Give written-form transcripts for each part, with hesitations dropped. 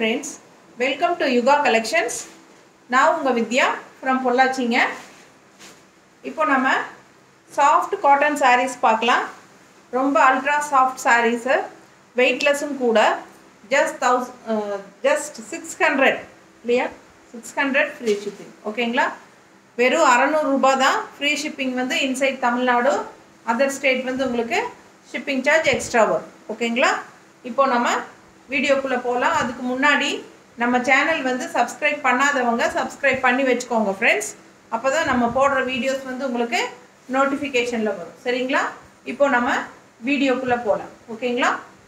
friends, welcome to Yuga Collections. Now unga Vidya from Pollachinga. இப்போ நம்ம soft cotton sarees பார்க்கலாம். ரொம்ப ultra soft sarees, weightless கூட. Just 600 இல்லையா? 600 free shipping. ஓகேங்களா? வெறும் 600 ரூபாய் தான் free shipping வந்து inside தமிழ்நாடு, other state வந்து உங்களுக்கு shipping charge extra வரும். ஓகேங்களா? இப்போ நம்ம வீடியோக்குள்ள போலாம். அதுக்கு முன்னாடி நம்ம சேனல் வந்து subscribe பண்ணாதவங்க subscribe பண்ணி வெச்சுக்கோங்க फ्रेंड्स. அப்பதான் நம்ம போடுற வீடியோஸ் வந்து உங்களுக்கு நோட்டிஃபிகேஷன்ல வரும். சரிங்களா? இப்போ நம்ம வீடியோக்குள்ள போலாம். ஓகேங்களா?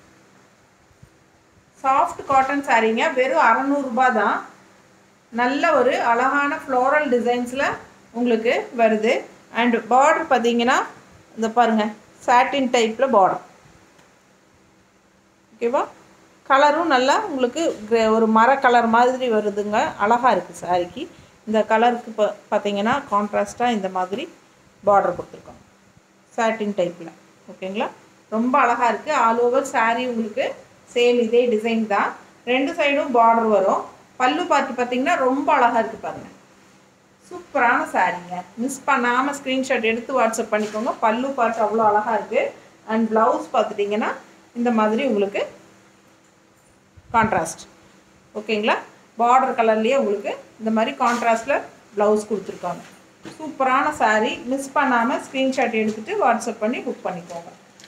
சாஃப்ட் காட்டன் சாரீங்க வெறும் 600 ரூபாய் தான். நல்ல ஒரு அழகான ஃப்ளோரல் டிசைன்ஸ்ல உங்களுக்கு வருது. அண்ட் பார்டர் பாத்தீங்கன்னா இந்த பாருங்க சாட்டின் டைப்ல பார்டர். ஓகேவா? கலரும் நல்லா உங்களுக்கு ஒரு மர கலர் மாதிரி வருதுங்க. அழகா இருக்கு சாரிக்கு. இந்த கலருக்கு பாத்தீங்கன்னா கான்ட்ராஸ்டா இந்த மாதிரி பார்டர் கொடுத்திருக்கோம். சாட்டின் டைப்ல. ஓகேங்களா? ரொம்ப அழகா இருக்கு. ஆல் ஓவர் saree உங்களுக்கு சேம் இதே டிசைன் தான். ரெண்டு சைடும் பார்டர் வரும். பல்லு பார்ட் பாத்தீங்கன்னா ரொம்ப அழகா இருக்கு பாருங்க. சூப்பரான சாரீங்க. மிஸ் பண்ணாம ஸ்கிரீன்ஷாட் எடுத்து வாட்ஸ்அப் பண்ணிக்கோங்க. பல்லு பார்ட் அவ்வளோ அழகா இருக்கு. அண்ட் ப்ளவுஸ் பார்த்துட்டீங்கன்னா இந்த மாதிரி உங்களுக்கு கான்ட்ராஸ்ட். ஓகேங்களா? பார்டர் கலர்லயே உங்களுக்கு இந்த மாதிரி கான்ட்ராஸ்ட்ல ப்ளவுஸ் கொடுத்துருக்காங்க. சூப்பரான saree. மிஸ் பண்ணாம ஸ்கிரீன்ஷாட் எடுத்துட்டு வாட்ஸ்அப் பண்ணி புக் பண்ணிக்கோங்க.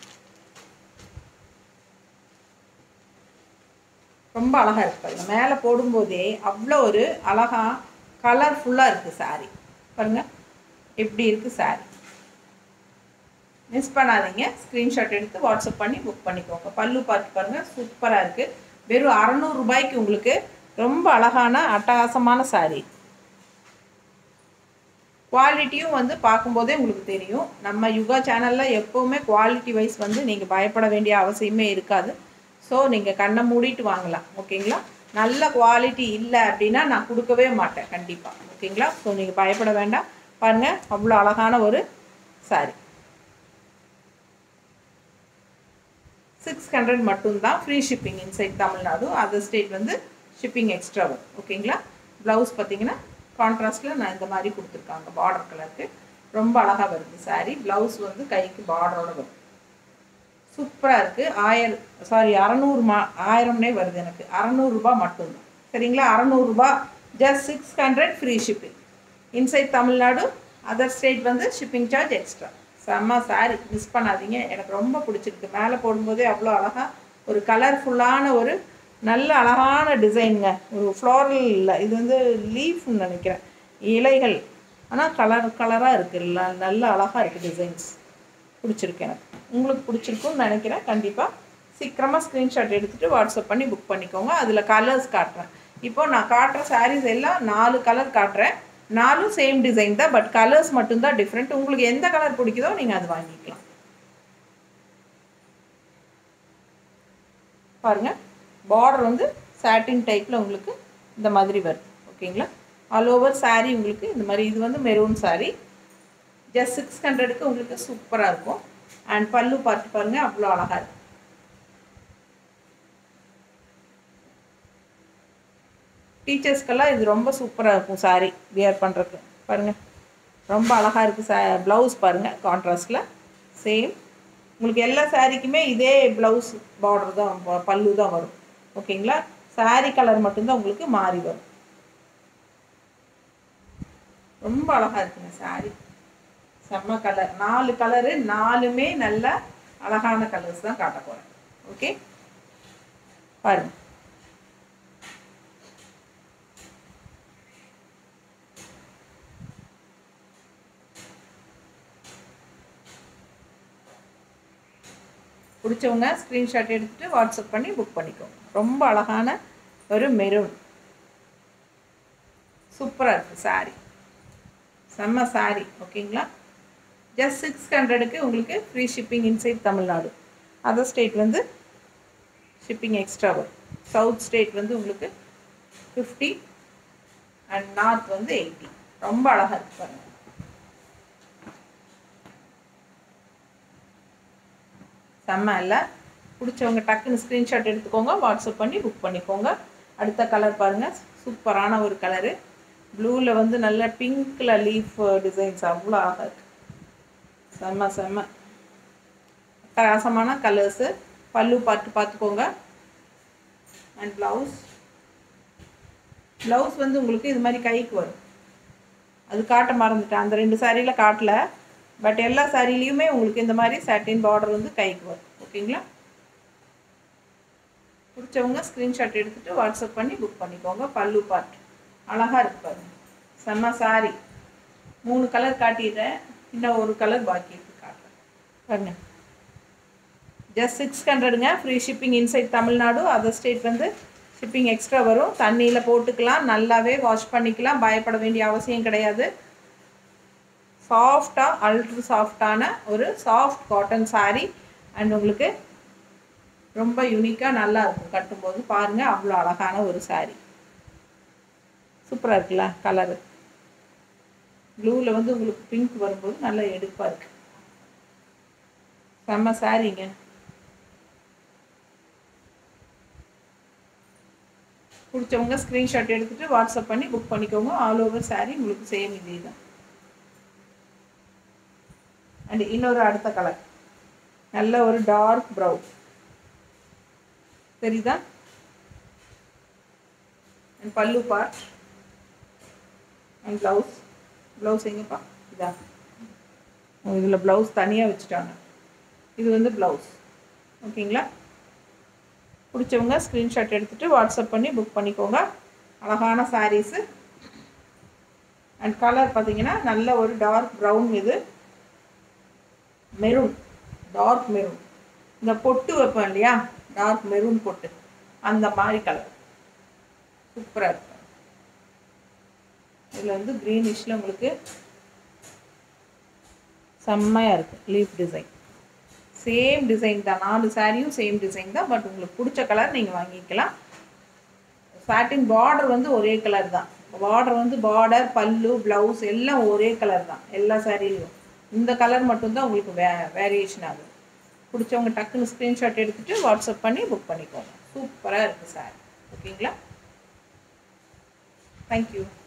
ரொம்ப அழகா இருக்கு பாருங்க. மேலே போடும்போதே அவ்வளோ ஒரு அழகா கலர்ஃபுல்லாக இருக்கு saree. பாருங்க எப்படி இருக்கு saree. மிஸ் பண்ணாதீங்க. ஸ்க்ரீன்ஷாட் எடுத்து வாட்ஸ்அப் பண்ணி புக் பண்ணிக்கோங்க. பல்லு பார்த்து பாருங்க சூப்பராக இருக்கு. வெறும் 600 ரூபாய்க்கு உங்களுக்கு ரொம்ப அழகான அட்டகாசமான saree. குவாலிட்டியும் வந்து பார்க்கும்போதே உங்களுக்கு தெரியும். நம்ம யுகா சேனலில் எப்போவுமே குவாலிட்டி வைஸ் வந்து நீங்கள் பயப்பட வேண்டிய அவசியமே இருக்காது. ஸோ நீங்கள் கண்ணை மூடிட்டு வாங்கலாம். ஓகேங்களா? நல்ல குவாலிட்டி இல்லை அப்படின்னா நான் கொடுக்கவே மாட்டேன் கண்டிப்பாக. ஓகேங்களா? ஸோ நீங்கள் பயப்பட வேண்டாம். பாருங்கள் அவ்வளோ அழகான ஒரு saree. 600 மட்டும்தான் free shipping inside Tamil Nadu. Other state வந்து ஷிப்பிங் எக்ஸ்ட்ரா வரும். ஓகேங்களா? ப்ளவுஸ் பார்த்தீங்கன்னா கான்ட்ராஸ்டில் நான் இந்த மாதிரி கொடுத்துருக்காங்க. பார்டர் கலருக்கு ரொம்ப அழகாக வருது saree. ப்ளவுஸ் வந்து கைக்கு பார்டரோட வரும். சூப்பராக இருக்குது. 1000 வருது எனக்கு. 600 ரூபாய் மட்டும்தான். சரிங்களா? 600 ரூபாய் just 600 free shipping inside Tamil Nadu. Other state வந்து ஷிப்பிங் சார்ஜ் எக்ஸ்ட்ரா. செம்ம saree. மிஸ் பண்ணாதீங்க. எனக்கு ரொம்ப பிடிச்சிருக்கு. மேலே போடும்போதே அவ்வளோ அழகாக ஒரு கலர்ஃபுல்லான ஒரு நல்ல அழகான டிசைனுங்க. ஒரு ஃப்ளோரல் இல்லை, இது வந்து லீஃப்னு நினைக்கிறேன், இலைகள். ஆனால் கலராக இருக்குல்ல, நல்ல அழகாக இருக்குது டிசைன்ஸ். பிடிச்சிருக்கு எனக்கு. உங்களுக்கு பிடிச்சிருக்குன்னு நினைக்கிறேன். கண்டிப்பாக சீக்கிரமாக ஸ்க்ரீன்ஷாட் எடுத்துகிட்டு வாட்ஸ்அப் பண்ணி புக் பண்ணிக்கோங்க. அதில் கலர்ஸ் காட்டுறேன். இப்போது நான் காட்டுற சாரீஸ் எல்லாம் 4 கலர் காட்டுறேன். 4 சேம் டிசைன் தான், பட் கலர்ஸ் மட்டும்தான் டிஃப்ரெண்ட். உங்களுக்கு எந்த கலர் பிடிக்குதோ நீங்கள் அது வாங்கிக்கலாம். பாருங்கள் பார்டர் வந்து சாட்டின் டைப்பில் உங்களுக்கு இந்த மாதிரி வருது. ஓகேங்களா? ஆல் ஓவர் saree உங்களுக்கு இந்த மாதிரி. இது வந்து மெரூன் saree. ஜஸ்ட் 600க்கு உங்களுக்கு சூப்பராக இருக்கும். அண்ட் பல்லு பார்த்து பாருங்கள் அவ்வளோ அழகாக இருக்கும். டீச்சர்ஸ்க்கெல்லாம் இது ரொம்ப சூப்பராக இருக்கும் saree வியர் பண்ணுறதுக்கு. பாருங்கள் ரொம்ப அழகாக இருக்குது. ப்ளவுஸ் பாருங்கள் கான்ட்ராஸ்டில் சேம். உங்களுக்கு எல்லா சாரீக்குமே இதே ப்ளவுஸ் பார்டர் தான், பல்லு தான் வரும். ஓகேங்களா? saree கலர் மட்டும்தான் உங்களுக்கு மாறி வரும். ரொம்ப அழகாக இருக்குங்க saree. செம்ம கலர். 4 கலரு, 4மே நல்ல அழகான கலர்ஸ் தான் காட்ட போகிறேன். ஓகே பாருங்க. பிடிச்சவங்க ஸ்க்ரீன்ஷாட் எடுத்துகிட்டு வாட்ஸ்அப் பண்ணி புக் பண்ணிக்கோங்க. ரொம்ப அழகான ஒரு மெரூன். சூப்பராக இருக்குது saree. செம்ம saree. ஓகேங்களா? ஜஸ்ட் 600க்கு உங்களுக்கு free shipping inside Tamil Nadu. Other state வந்து ஷிப்பிங் எக்ஸ்ட்ரா வரும். சவுத் ஸ்டேட் வந்து உங்களுக்கு 50 அண்ட் நார்த் வந்து 80. ரொம்ப அழகாக இருக்கு பாருங்கள். செம்ம இல்லை? பிடிச்சவங்க டக்குன்னு ஸ்க்ரீன்ஷாட் எடுத்துக்கோங்க. வாட்ஸ்அப் பண்ணி புக் பண்ணிக்கோங்க. அடுத்த கலர் பாருங்கள், சூப்பரான ஒரு கலரு. ப்ளூவில் வந்து நல்ல பிங்க்கில் லீஃப் டிசைன்ஸ் அவ்வளோ ஆகாது. செம்ம செம்ம அட்டகாசமான கலர்ஸு. பல்லு பார்த்துக்கோங்க. அண்ட் ப்ளவுஸ் வந்து உங்களுக்கு இது மாதிரி கைக்கு வரும். அது காட்ட மறந்துட்டேன், அந்த 2 சாரியில் காட்டல. பட் எல்லா சாரிலையுமே உங்களுக்கு இந்த மாதிரி சாட்டின் பார்டர் வந்து கைக்கு வரும். ஓகேங்களா? பிடிச்சவங்க ஸ்க்ரீன்ஷாட் எடுத்துகிட்டு வாட்ஸ்அப் பண்ணி புக் பண்ணிக்கோங்க. பல்லு பார்ட் அழகாக இருக்கு பாருங்க. செம்ம சாரி. 3 கலர் காட்டிடுறேன், இன்னும் ஒரு கலர் பாக்கி இருக்குது, காட்டுறேன் பாருங்க. ஜஸ்ட் 600ங்க. Free shipping inside Tamil Nadu. Other state வந்து ஷிப்பிங் எக்ஸ்ட்ரா வரும். தண்ணியில் போட்டுக்கலாம், நல்லாவே வாஷ் பண்ணிக்கலாம், பயப்பட வேண்டிய அவசியம் கிடையாது. சாஃப்டாக அல்ட்ரு சாஃப்டான ஒரு சாஃப்ட் காட்டன் சாரீ. அண்ட் உங்களுக்கு ரொம்ப யூனிக்காக நல்லா இருக்கும் கட்டும்போது. பாருங்கள், அவ்வளோ அழகான ஒரு சாரீ. சூப்பராக இருக்குல்ல கலரு. ப்ளூவில் வந்து உங்களுக்கு பிங்க் வரும்போது நல்லா எடுப்பாக இருக்குது. செம்ம சாரீங்க. பிடிச்சவங்க ஸ்க்ரீன்ஷாட் எடுத்துகிட்டு வாட்ஸ்அப் பண்ணி புக் பண்ணிக்கோங்க. ஆல் ஓவர் சாரீ உங்களுக்கு சேம் இதே தான். அண்ட் இன்னொரு அடுத்த கலர் நல்ல ஒரு டார்க் ப்ரௌன் தெரியுதா? And pallu part and blouse எங்கப்பா? இதா, இதில் ப்ளவுஸ் தனியாக வச்சுட்டாங்க. இது வந்து ப்ளவுஸ். ஓகேங்களா? பிடிச்சவங்க ஸ்க்ரீன்ஷாட் எடுத்துகிட்டு வாட்ஸ்அப் பண்ணி புக் பண்ணிக்கோங்க. அழகான சாரீஸு. அண்ட் கலர் பார்த்தீங்கன்னா நல்ல ஒரு டார்க் ப்ரௌன், இது மெரூன், டார்க் மெரூன். இந்த பொட்டு வைப்போம் இல்லையா, டார்க் மெரூன் பொட்டு, அந்த மாதிரி கலர். சூப்பராக இருக்கு. இதில் வந்து க்ரீனிஷில் உங்களுக்கு செம்மையாக இருக்குது லீஃப் டிசைன். சேம் டிசைன் தான், 4 சாரியும் சேம் டிசைன் தான். பட் உங்களுக்கு பிடிச்ச கலர் நீங்கள் வாங்கிக்கலாம். சாட்டின் பார்டர் வந்து ஒரே கலர் தான். பார்டர் பல்லு ப்ளவுஸ் எல்லாம் ஒரே கலர் தான் எல்லா சாரிலையும். இந்த கலர் மட்டும்தான் உங்களுக்கு வேரியேஷன் ஆகுது. பிடிச்சவங்க டக்குன்னு ஸ்க்ரீன்ஷாட் எடுத்துகிட்டு வாட்ஸ்அப் பண்ணி புக் பண்ணிக்கோங்க. சூப்பராக இருக்குது சாரி. ஓகேங்களா? தேங்க்யூ.